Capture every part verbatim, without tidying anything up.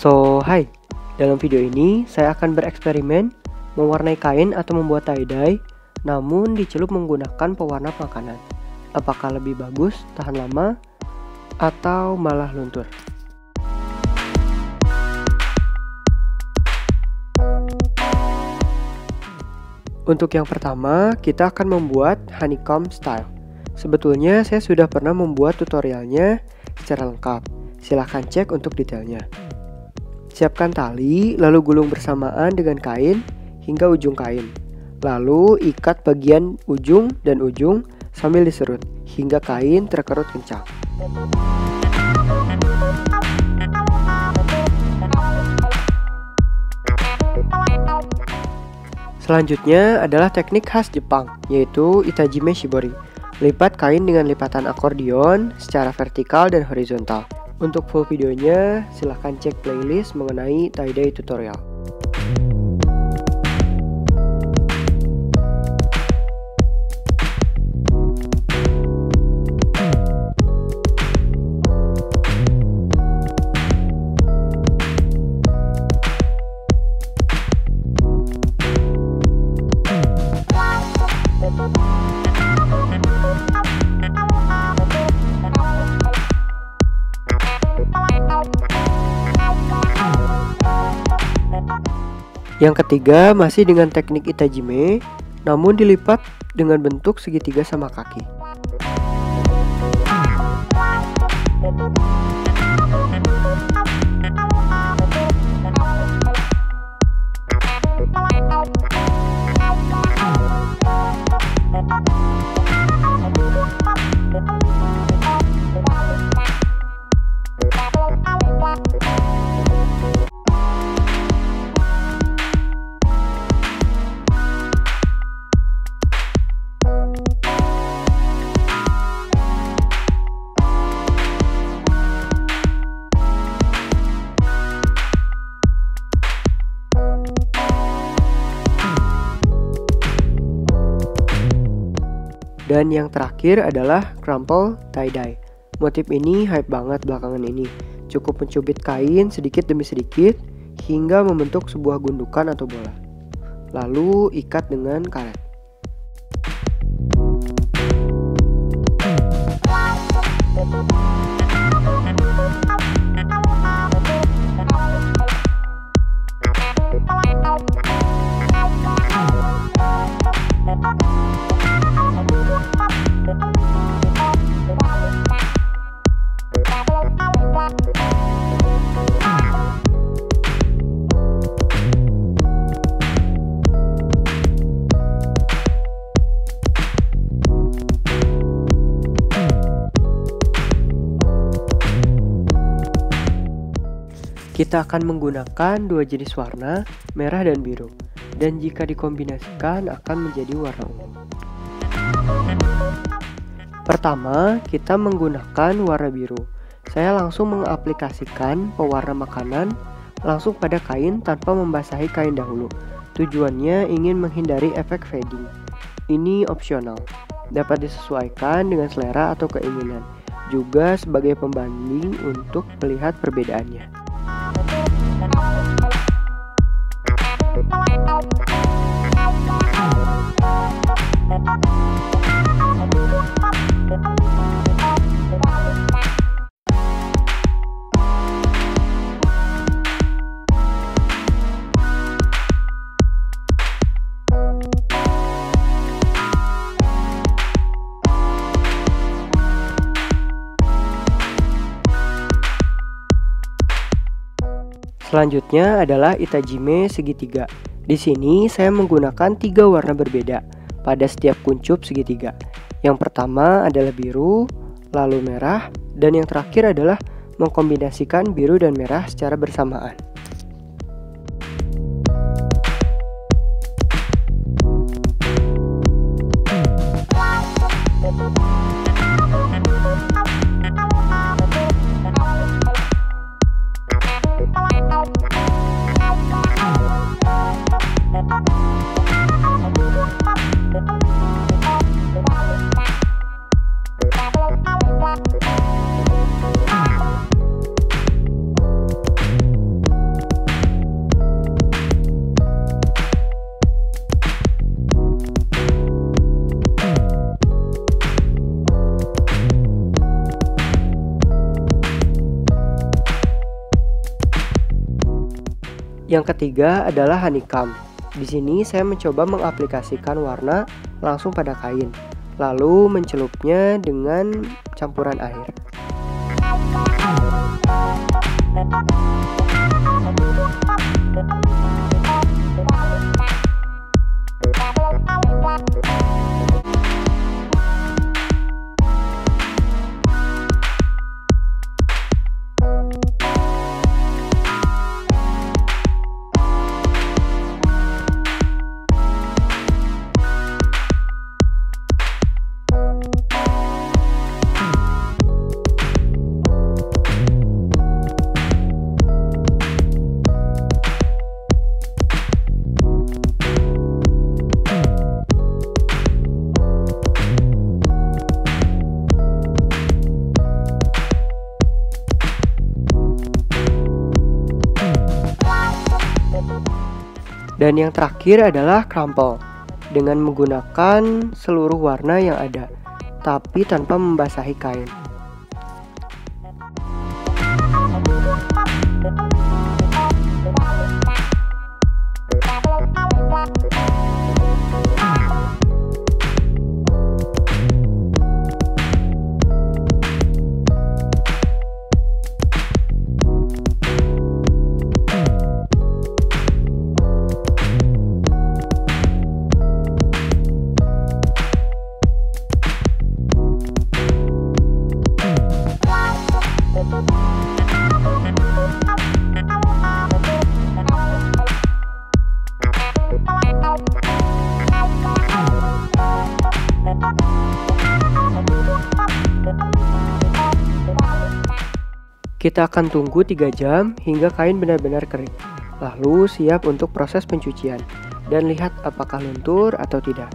So, hai. Dalam video ini, saya akan bereksperimen mewarnai kain atau membuat tie-dye, namun dicelup menggunakan pewarna makanan. Apakah lebih bagus, tahan lama, atau malah luntur? Untuk yang pertama, kita akan membuat honeycomb style. Sebetulnya saya sudah pernah membuat tutorialnya secara lengkap. Silahkan cek untuk detailnya. Siapkan tali, lalu gulung bersamaan dengan kain hingga ujung kain. Lalu ikat bagian ujung dan ujung sambil diserut hingga kain terkerut kencang. Selanjutnya adalah teknik khas Jepang, yaitu Itajime Shibori. Lipat kain dengan lipatan akordion secara vertikal dan horizontal. Untuk full videonya, silahkan cek playlist mengenai tie-dye tutorial. Yang ketiga masih dengan teknik Itajime, namun dilipat dengan bentuk segitiga sama kaki. Dan yang terakhir adalah crumple tie-dye. Motif ini hype banget belakangan ini. Cukup mencubit kain sedikit demi sedikit hingga membentuk sebuah gundukan atau bola. Lalu ikat dengan karet. Kita akan menggunakan dua jenis warna, merah dan biru, dan jika dikombinasikan akan menjadi warna ungu. Pertama, kita menggunakan warna biru. Saya langsung mengaplikasikan pewarna makanan langsung pada kain tanpa membasahi kain dahulu. Tujuannya ingin menghindari efek fading. Ini opsional, dapat disesuaikan dengan selera atau keinginan, juga sebagai pembanding untuk melihat perbedaannya. Selanjutnya adalah Itajime segitiga. Di sini saya menggunakan tiga warna berbeda pada setiap kuncup segitiga. Yang pertama adalah biru, lalu merah, dan yang terakhir adalah mengkombinasikan biru dan merah secara bersamaan. Yang ketiga adalah honeycomb. Di sini saya mencoba mengaplikasikan warna langsung pada kain, lalu mencelupnya dengan campuran air. Dan yang terakhir adalah crumple, dengan menggunakan seluruh warna yang ada, tapi tanpa membasahi kain. Kita akan tunggu tiga jam hingga kain benar-benar kering. Lalu siap untuk proses pencucian. Dan lihat apakah luntur atau tidak.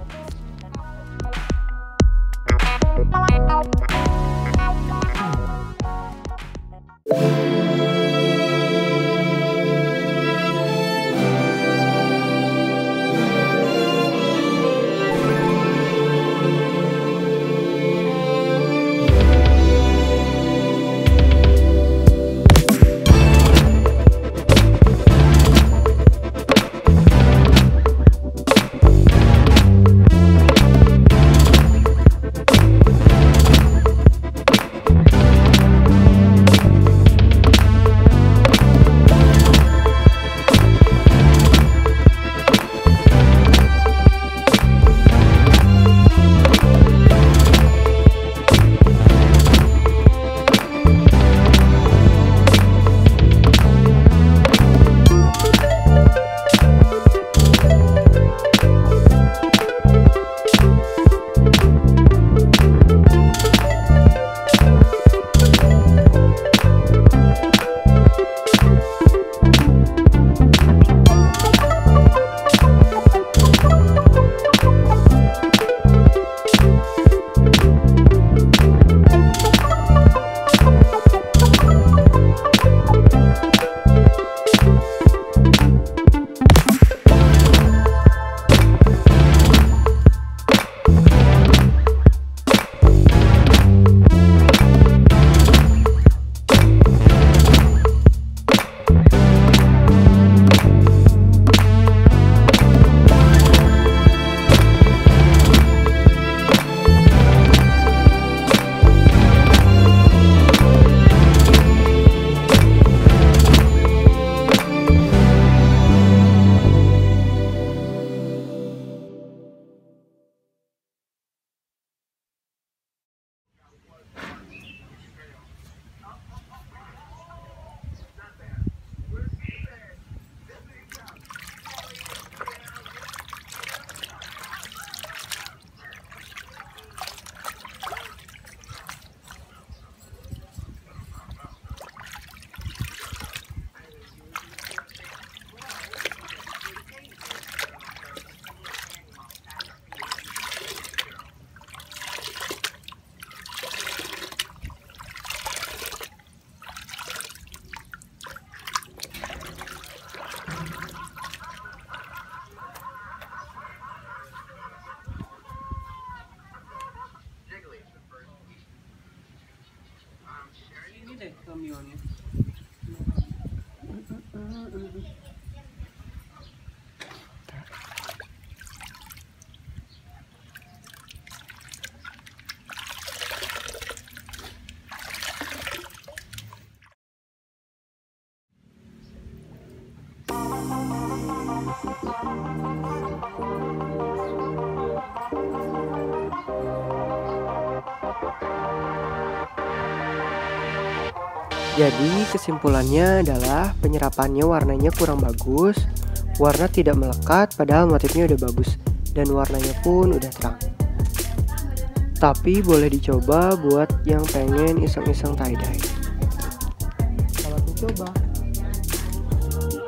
deh kamionnya. Jadi kesimpulannya adalah penyerapannya warnanya kurang bagus, warna tidak melekat padahal motifnya udah bagus, dan warnanya pun udah terang. Tapi boleh dicoba buat yang pengen iseng-iseng tie-dye. Selamat mencoba!